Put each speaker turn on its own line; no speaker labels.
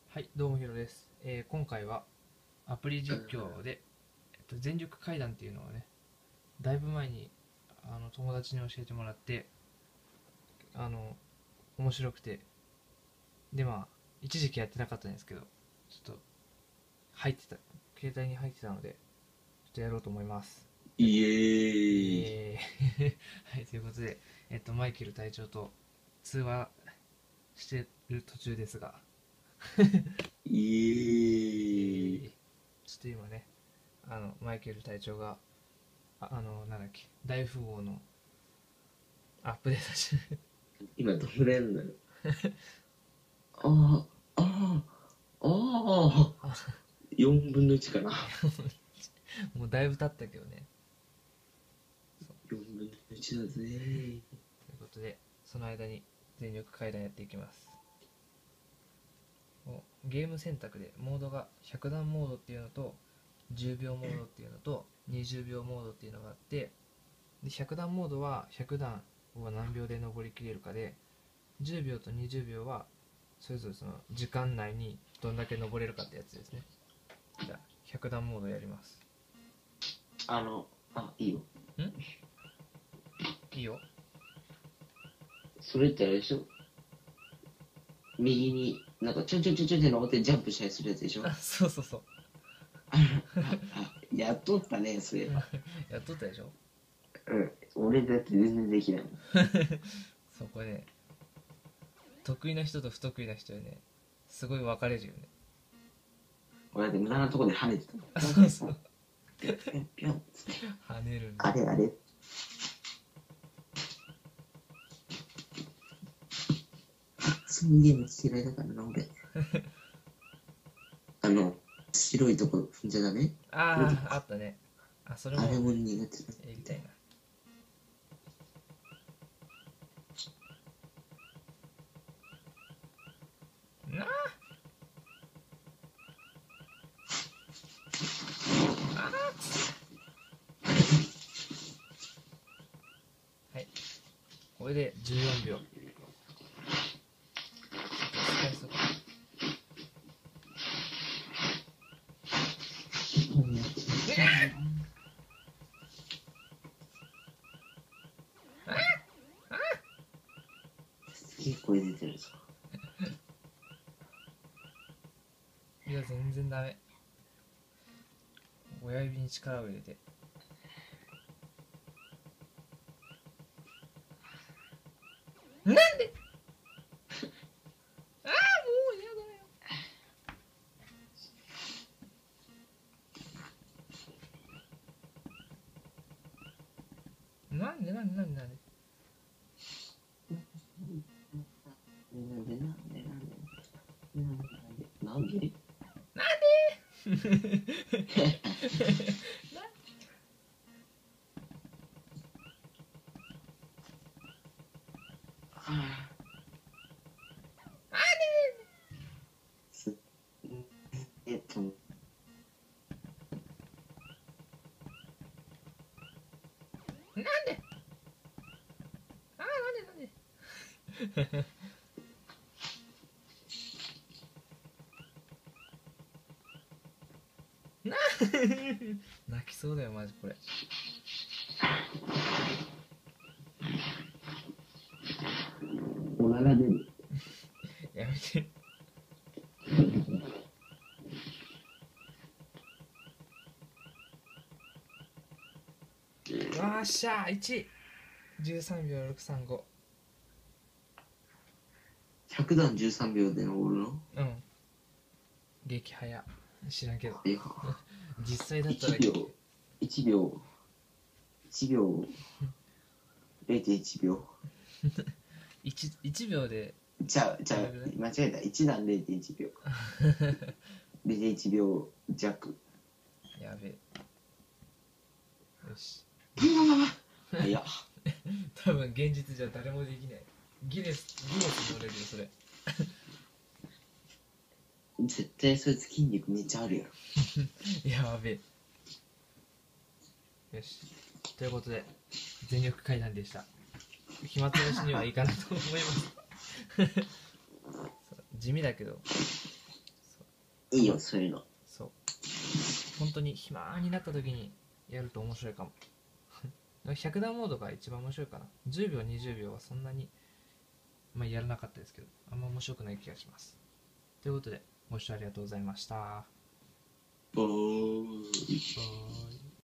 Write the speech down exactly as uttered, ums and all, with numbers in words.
はい、どうもヒロです。えー今回はアプリ実況で、えっと、全力階段っていうのをね、だいぶ前にあの友達に教えてもらって、あの、面白くて、で、まあ、一時期やってなかったんですけど、ちょっと入ってた、携帯に入ってたので、ちょっとやろうと思います。で、
イエーイ。
えーはい、ということで、えっと、マイケル隊長と通話してる途中ですが、
イ
え
エーイ。
ーちょっと今ね、あの、マイケル隊長が、あ、あの、なんだっけ、大富豪のアップデートし
今どれんのよ。ああ、ああ、ああ、よんぶんのいちかな。
もうだいぶ経ったけどね。
よんぶんのいちだぜー。
ということで、その間に全力階段やっていきます。ゲーム選択でモードがひゃく段モードっていうのとじゅうびょうモードっていうのとにじゅうびょうモードっていうのがあって、でひゃく段モードはひゃく段を何秒で登りきれるかで、じゅうびょうとにじゅうびょうはそれぞれその時間内にどんだけ登れるかってやつですね。じゃあひゃく段モードやります。
あの、あ、いいよ。
んいいよ。
それってあれでしょ？右に、なんかちょんちょんちょんちょんって登ってジャンプしたりするやつでしょ？
あ、そうそうそう。
あ、やっとったね、そういえば。
やっとったでしょ。
うん。俺だって全然できないもん。
そこで、ね、得意な人と不得意な人でね、すごい分かれるよね。
俺だって無駄なとこで跳ねてたもん。
あ、そうそう。
ぴょんぴょんぴょんつって。
跳ねるんだ。
あれあれ。そういうゲーム嫌いだからな、俺。あの、白いとこ踏んじゃダメ？
ああ、あったね。あ、それも
あれも苦手だ。
やりたいな。なあ。あーはい。これでじゅうよんびょう。使いそうか。
いい声出てるぞ。
いや、全然ダメ。親指に力を入れて。なんでああ、もう嫌だよ。なんでなんでなんでなんで
なんでなんでなんでなんでなんですえっと
なんでああ、なんでなんでな泣きそうだよ、マジこれ。
おなら出る。
やめて。よっしゃー、いち。じゅうさんびょうろくさんご。
ひゃく段じゅうさんびょうで登るの？
うん。激早。知らんけど。
いや、
実際だったら
いちびょう、いちびょう、いちびょう、れいてんいちびょう。
1, 1秒で。
じゃあ、じゃあ、間違えた。いち段 れいてんいちびょう。れいてんいちびょう弱。
やべえ。よし。
いや、
多分現実じゃ誰もできない。ギネス、ギネス乗れるよ、それ。
絶対そいつ筋肉めっちゃあるやろ。
やべえ。よし。ということで、全力階段でした。暇つぶしにはいいかなと思います。地味だけど、
いいよ、そういうの。
そう本当に暇になった時にやると面白いかもひゃく段モードが一番面白いかな。じゅうびょうにじゅうびょうはそんなに、まあ、やらなかったですけど、あんま面白くない気がします。ということでご視聴ありがとうございました。
ボーイ。
バイ。